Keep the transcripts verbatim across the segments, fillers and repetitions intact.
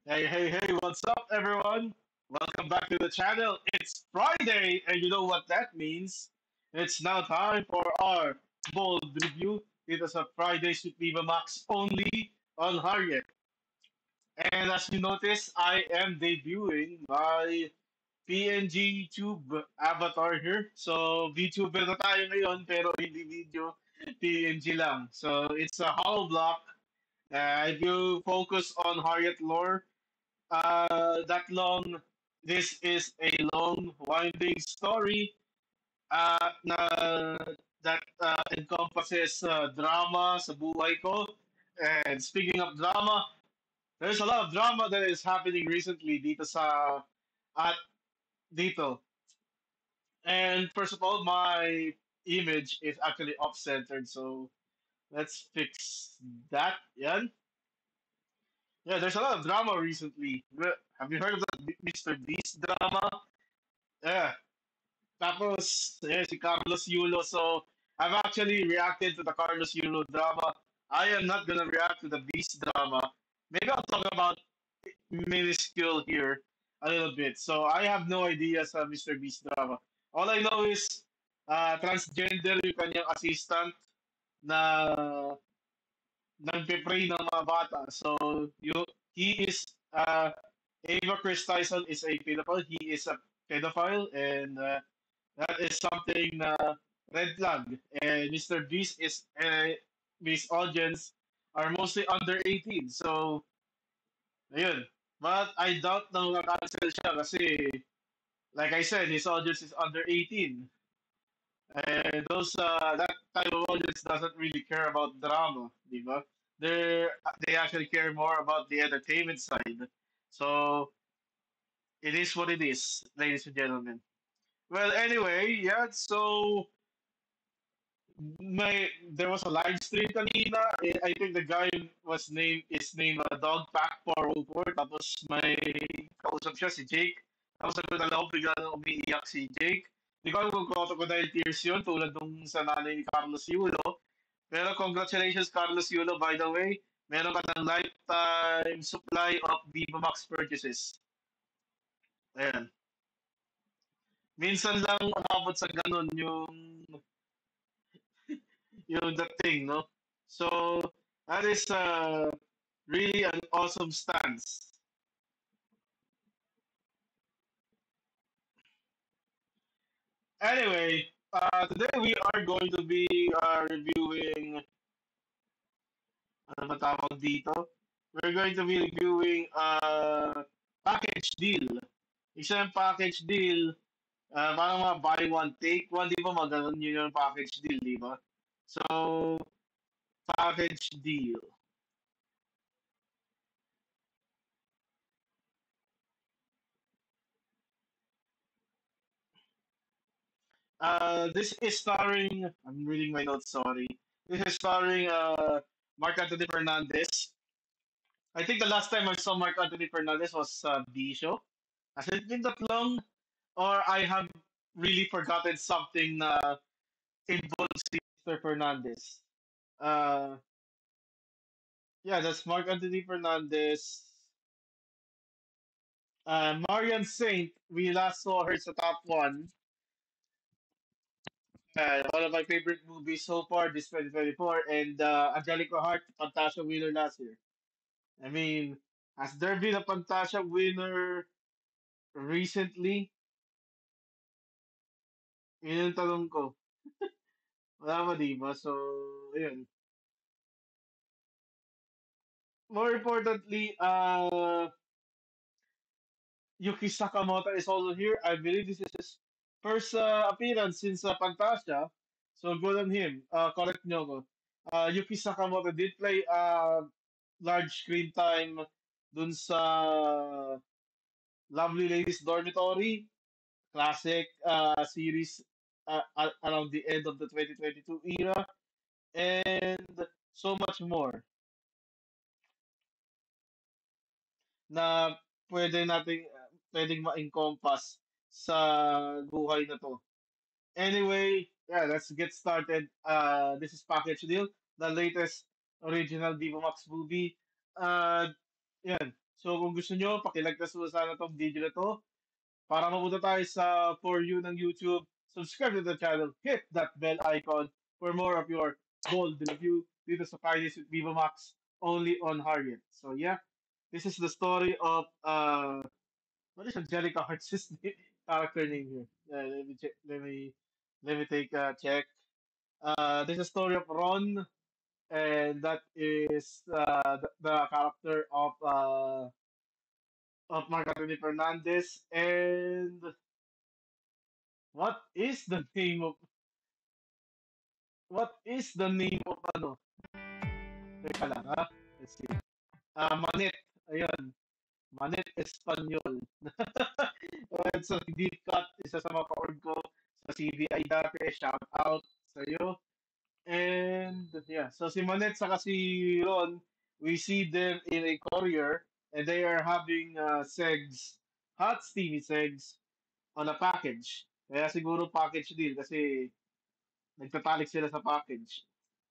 Hey, hey, hey, what's up, everyone? Welcome back to the channel. It's Friday, and you know what that means. It's now time for our bold review. It is a Friday with Viva Max only on Harriet. And as you notice, I am debuting my P N G Tube avatar here. So, VTuber na tayo ngayon, pero hindi video, P N G lang. So, it's a hollow block. Uh, if you focus on Harriet lore, uh, that long. This is a long, winding story uh, na that uh, encompasses uh, drama sa buhay ko. And speaking of drama, there's a lot of drama that is happening recently dito sa at dito. And first of all, my image is actually off-centered, so let's fix that. Yan. Yeah, there's a lot of drama recently. Have you heard of that mister Beast drama? Yeah. Tapos, yeah, si Carlos Yulo. So, I've actually reacted to the Carlos Yulo drama. I am not gonna react to the Beast drama. Maybe I'll talk about minuscule here a little bit. So, I have no idea sa mister Beast drama. All I know is uh, transgender yung kanyang assistant na nagpe-pray ng mga bata. So, you, he is, uh, Ava Chris Tyson is a pedophile. He is a pedophile, and uh, that is something na red flag. And mister Beast is, uh, his audience are mostly under eighteen. So, ayun. But I doubt na makakancel siya kasi, like I said, his audience is under eighteen. And those uh, that type of audience doesn't really care about drama, di ba? They they actually care more about the entertainment side. So it is what it is, ladies and gentlemen. Well, anyway, yeah. So may there was a live stream kanina. Eh, I think the guy was named is named uh, Dog Pack four oh four. Tapos may kausap siya si Jake. Tapos nagdala ako bigla na umiiyak si Jake. Hindi ko alam kung crocodile tears yun tulad nung sa nanay ni Carlos Yulo. Pero congratulations Carlos Yulo, by the way. Meron ka ng lifetime supply of Viva Max purchases. Ayan. Minsan lang umabot sa ganun yung yung the thing, no? So that is uh, really an awesome stance. Anyway, uh, today we are going to be uh, reviewing, ano ba tawag dito? We're going to be reviewing uh, package deal. Isa yung package deal, uh, parang mga buy one, take one, di ba maganon yun yung package deal, di ba? So, package deal. Uh, this is starring, I'm reading my notes, sorry. This is starring uh, Mark Anthony Fernandez. I think the last time I saw Mark Anthony Fernandez was uh, Bisho. Has it been that long? Or I have really forgotten something uh, involves mister Fernandez. Uh, yeah, that's Mark Anthony Fernandez. Uh, Marian Saint, we last saw her sa top one. Uh, one of my favorite movies so far this twenty twenty-four. And uh, Angelica Hart, Fantasia winner last year. I mean, has there been a Fantasia winner recently? Yun yung tanong ko. Wala ba, di ba? So, ayun. More importantly, uh, Yuki Sakamoto is also here. I believe this is his first uh, appearance since uh, Fantasia. So, good on him. Uh, correct nyo ko. Uh, Yuki Sakamoto did play uh, large screen time dun sa Lovely Ladies Dormitory, classic uh, series uh, a- around the end of the twenty twenty-two era, and so much more na pwede nating pwedeng ma-encompass sa buhay na to. Anyway, yeah, let's get started. Uh, this is Package Deal, the latest original Viva Max movie. Uh, yan. So kung gusto nyo, pakilike na sa sana tong video na to para mapunta tayo sa For You ng YouTube. Subscribe to the channel, hit that bell icon for more of your gold review dito sa Fridays with Viva Max only on Harriet. So yeah, this is the story of uh what is Angelica Hart's character name here? Uh, let me check. Let me let me take a check. Uh, this is a story of Ron, and that is uh, the, the character of uh, of Marc Anthony Fernandez. And what is the name of what is the name of ano? Teka lang, ha? Let's see. Ah, Manet. Ayun. Manet Espanyol. Alright, so si Deep Cut, isa sa mga ka-org ko sa C B I dati. Shout out sa iyo. And yeah, so si Manet saka si Ron, we see them in a courier and they are having uh, segs, hot steamy segs on a package. Kaya siguro package deal kasi nagtatalik sila sa package.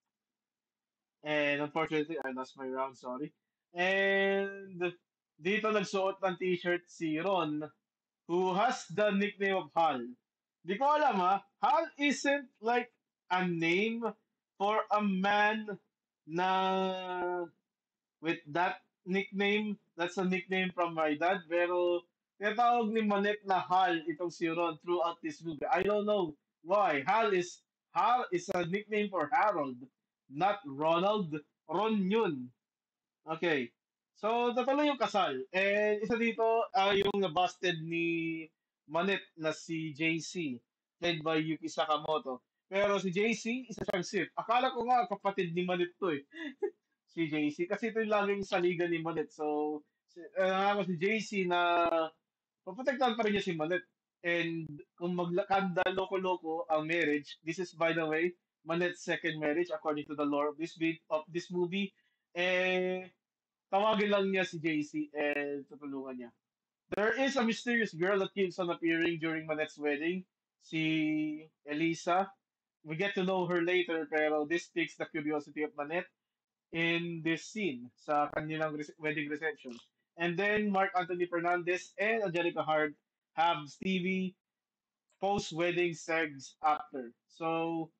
And unfortunately, I lost my round, sorry. And dito nagsuot ng t-shirt si Ron who has the nickname of Hal. Di ko alam ha, Hal isn't like a name for a man na with that nickname. That's a nickname from my dad. Pero tinatawag ni Manet na Hal itong si Ron throughout this movie. I don't know why. Hal is Hal is a nickname for Harold, not Ronald. Ron yun. Okay. So, natuloy yung kasal. And isa dito, ah, yung nabusted ni Manet na si J C, played by Yuki Sakamoto. Pero si J C, isa siyang Sith. Akala ko nga kapatid ni Manet to eh, si J C. Kasi ito yung laging saligan ni Manet. So, si, uh, si J C na paprotektahan pa rin niya si Manet. And kung maglakanda loko-loko ang marriage, this is by the way, Manet's second marriage according to the lore of this, vid- of this movie. Eh, tawagin lang niya si J C and tutulungan niya. There is a mysterious girl that keeps on appearing during Manette's wedding, si Elisa. We get to know her later, pero this piques the curiosity of Manette in this scene sa kanilang rece- wedding reception. And then Mark Anthony Fernandez and Angelica Hart have Stevie post-wedding segs after. So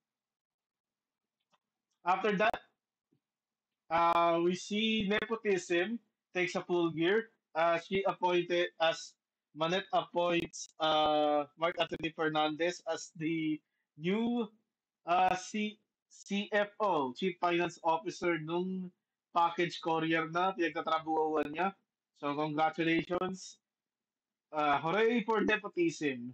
after that, Uh, we see nepotism takes a full gear. Uh, she appointed as Manette appoints uh, Mark Anthony Fernandez as the new uh, C CFO, Chief Finance Officer nung package courier na pinagtatrabuhan niya. So congratulations. Uh, hooray for nepotism.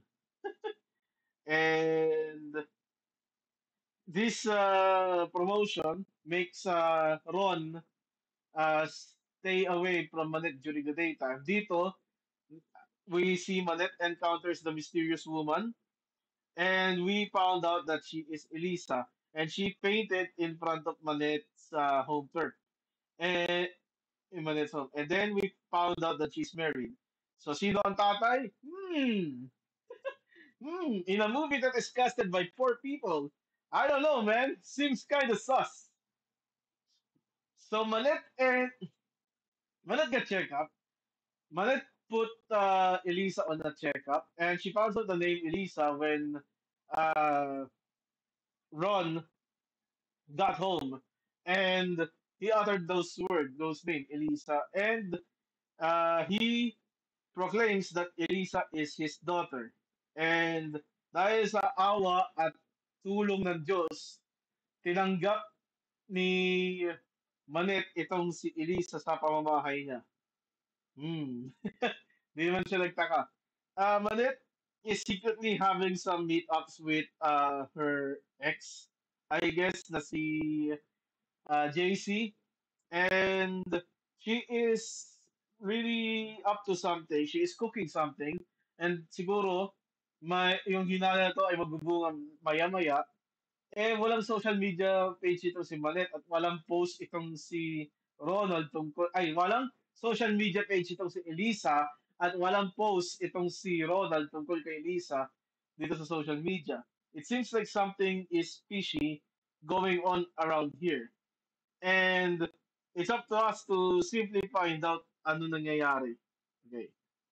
And this uh, promotion makes uh, Ron uh, stay away from Manette during the daytime. Dito, we see Manette encounters the mysterious woman, and we found out that she is Elisa, and she fainted in front of Manette's uh, home turf, and in Manette's home. And then we found out that she's married. So, sino ang tatay? Hmm, hmm, in a movie that is casted by four people, I don't know, man. Seems kind of sus. So, Manette and Manette got checked up. Manet put uh, Elisa on a checkup, and she found out the name Elisa when uh, Ron got home, and he uttered those words, those names, Elisa, and uh, he proclaims that Elisa is his daughter. And dahil sa awa at tulong ng Diyos, tinanggap ni Manet itong si Elisa sa pamamahay niya. Hmm. Di naman siya nagtaka. Uh, Manette is secretly having some meetups with uh, her ex, I guess, na si uh, J C. And she is really up to something. She is cooking something. And siguro, may, yung hinala to ay magbubunga maya-maya. Eh, walang social media page itong si Manet at walang post itong si Ronald tungkol, ay, walang social media page itong si Elisa at walang post itong si Ronald tungkol kay Elisa dito sa social media. It seems like something is fishy going on around here. And it's up to us to simply find out ano nangyayari. Okay.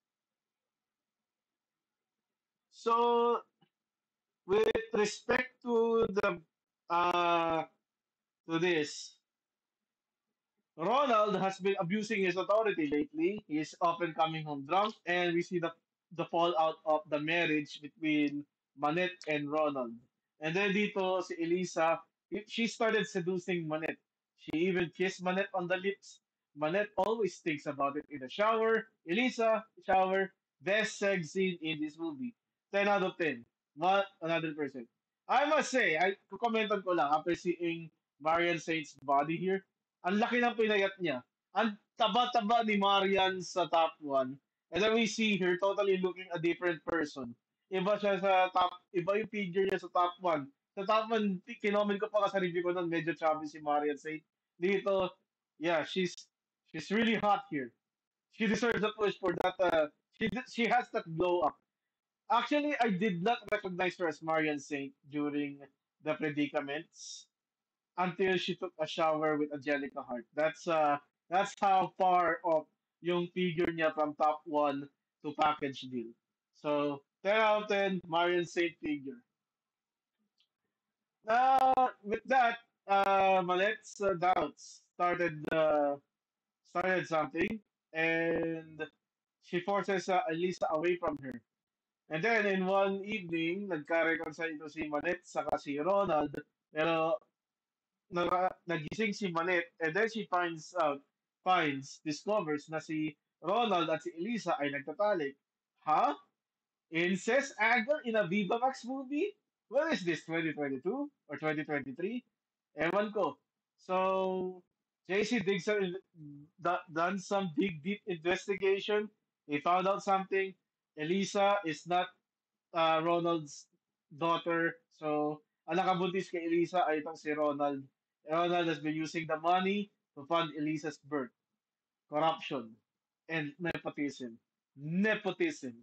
So, with respect to the uh to this, Ronald has been abusing his authority lately. He is often coming home drunk, and we see the the fallout of the marriage between Manette and Ronald. And then dito si Elisa, she started seducing Manette. She even kissed Manette on the lips. Manette always thinks about it in the shower. Elisa, shower, best sex scene in this movie. ten out of ten. Not another person. I must say, I kukomentan ko lang after seeing Marian Saint's body here. Ang laki ng pinayat niya. Ang taba-taba ni Marian sa top one. And then we see her totally looking a different person. Iba siya sa top, iba yung figure niya sa top one. Sa top one, kinomen ko pa ka sa review ko nun, medyo chubby si Marian Saint. Dito, yeah, she's she's really hot here. She deserves a push for that. Uh, she she has that glow up. Actually, I did not recognize her as Marian Saint during the predicaments until she took a shower with Angelica Hart. That's uh that's how far off yung figure niya from top one to package deal. So ten out of ten, Marion Saint figure. Uh, with that, uh, Malet's uh, doubts started uh, started something, and she forces uh, Elisa away from her. And then in one evening, nagka-reconcile ito si Malet saka si Ronald, pero na, nagising si Manette and then she finds out, finds, discovers na si Ronald at si Elisa ay nagtatalik. Ha? Incest angle in a Viva Max movie? What is this, twenty twenty-two or twenty twenty-three? Ewan ko. So, J C digs in, do- done some big, deep investigation. He found out something. Elisa is not uh, Ronald's daughter. So, ang nakabuntis kay Elisa ay itong si Ronald. Ronald has been using the money to fund Elisa's birth. Corruption and nepotism. Nepotism.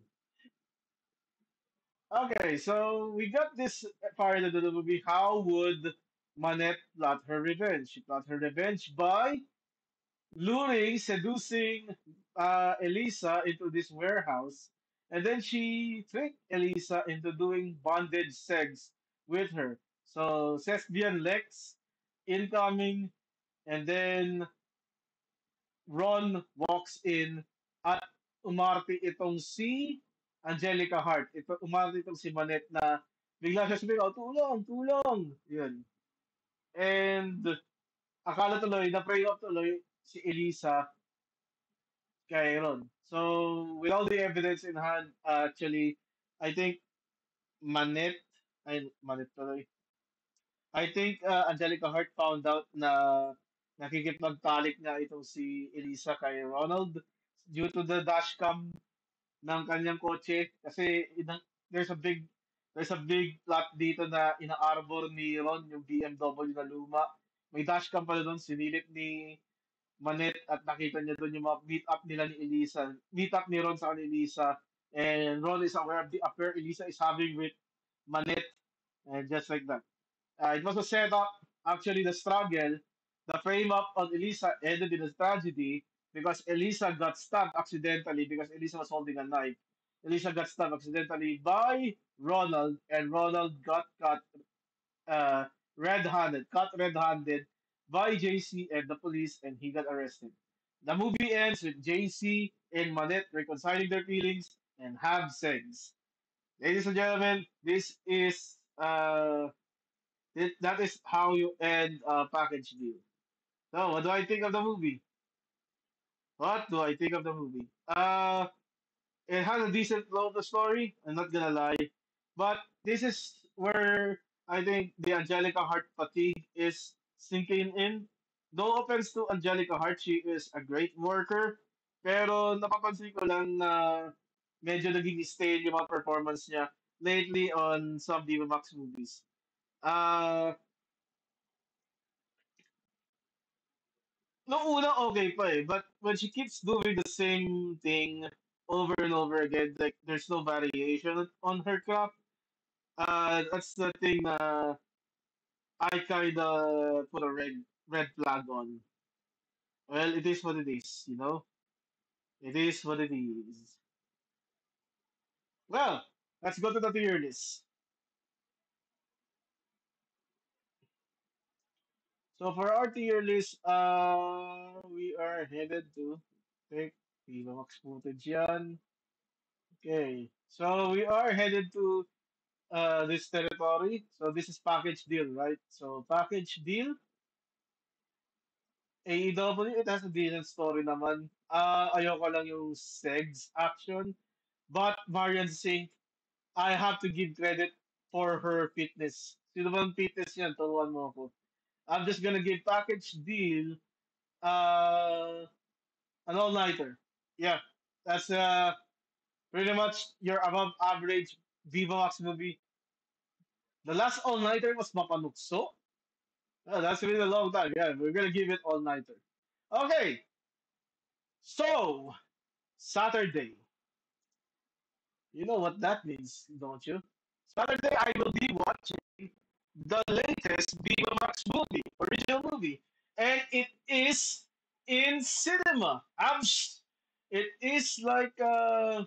Okay, so we got this part of the movie. How would Manette plot her revenge? She plot her revenge by luring, seducing uh, Elisa into this warehouse, and then she tricked Elisa into doing bondage sex with her. So Sesbian Lex incoming, and then Ron walks in at umarte itong si Angelica Hart. Ito, umarte itong si Manette na bigla siya sabihin, oh, tulong, tulong. Yun. And akala tuloy, na-pray off tuloy si Elisa kay Ron. So, with all the evidence in hand, uh, actually, I think Manette, ay, Manette tuloy. I think uh, Angelica Hart found out na nakikipagtalik na itong si Elisa kay Ronald due to the dashcam ng kanyang kotse kasi inang, there's a big there's a big plot dito na ina-arbor ni Ron yung B M W na luma. May dashcam pala doon, sinilip ni Manette at nakita niya doon yung mga meet up nila ni Elisa. Meet up ni Ron sa ni Elisa. And Ron is aware of the affair Elisa is having with Manette. And just like that. Uh, it was a setup. Actually, the struggle, the frame up on Elisa ended in a tragedy because Elisa got stabbed accidentally because Elisa was holding a knife. Elisa got stabbed accidentally by Ronald, and Ronald got cut uh, red-handed, cut red-handed by J C and the police, and he got arrested. The movie ends with J C and Manette reconciling their feelings and have sex. Ladies and gentlemen, this is uh, it, that is how you end a package deal. So, what do I think of the movie? What do I think of the movie? Uh, it has a decent flow of the story. I'm not gonna lie, but this is where I think the Angelica Hart fatigue is sinking in. No offense to Angelica Hart, she is a great worker, pero napapansin ko lang na medyo naging stale yung mga performance niya lately on some Diva Max movies. Uh, Nung una, okay pa eh. But when she keeps doing the same thing over and over again, like there's no variation on her craft, uh, that's the thing uh, I kinda put a red red flag on. Well, it is what it is, you know. It is what it is. Well, let's go to the tier list. So for our tier list, uh, we are headed to take Viva Max footage yan. Okay, so we are headed to uh, this territory. So this is package deal, right? So package deal, A E W, it has a decent story naman. Uh, ayoko lang yung segs action. But Marian Singh, I have to give credit for her fitness. Sino bang fitness yan? Turuan mo ako. I'm just gonna give package deal uh, an all-nighter. Yeah, that's uh, pretty much your above average Viva Max movie. The last all-nighter was Mapanukso. Oh, that's been a long time. Yeah, we're gonna give it all-nighter. Okay, so Saturday. You know what that means, don't you? Saturday, I will be watching the latest Viva Max movie, original movie, and it is in cinema. I'm, sh- it is like uh,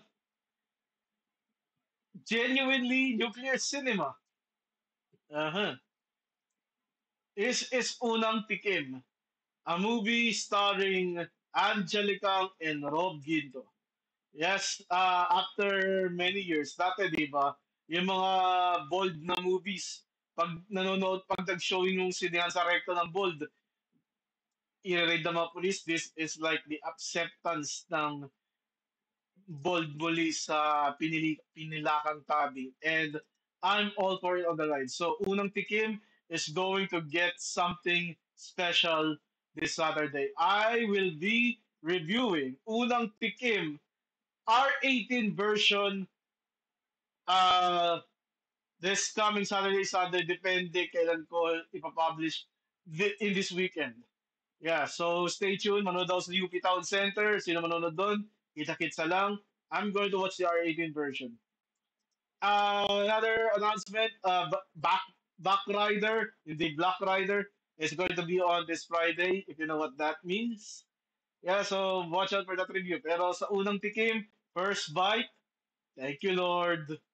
genuinely nuclear cinema. Uh-huh. Is is Unang Tikim, a movie starring Angelica and Rob Ginto. Yes, uh, after many years, dati, di ba, yung mga bold na movies, pag nanonood, pag nag-showing yung sinehan sa rekto ng bold, i-raid ng mga police, this is like the acceptance ng bold muli sa pinili, pinilakang tabi. And I'm all for it on the ride. So, Unang Tikim is going to get something special this Saturday. I will be reviewing Unang Tikim R eighteen version uh, this coming Saturday, Sunday, depende kailan ko ipapublish thi- in this weekend. Yeah, so stay tuned. Manood daw sa U P Town Center. Sino manonood doon? Kita-kitsa lang. I'm going to watch the R eighteen version. Uh, another announcement, uh, B- Back Back Rider, the Black Rider, is going to be on this Friday, if you know what that means. Yeah, so watch out for that review. Pero sa unang tikim, first bite, thank you, Lord.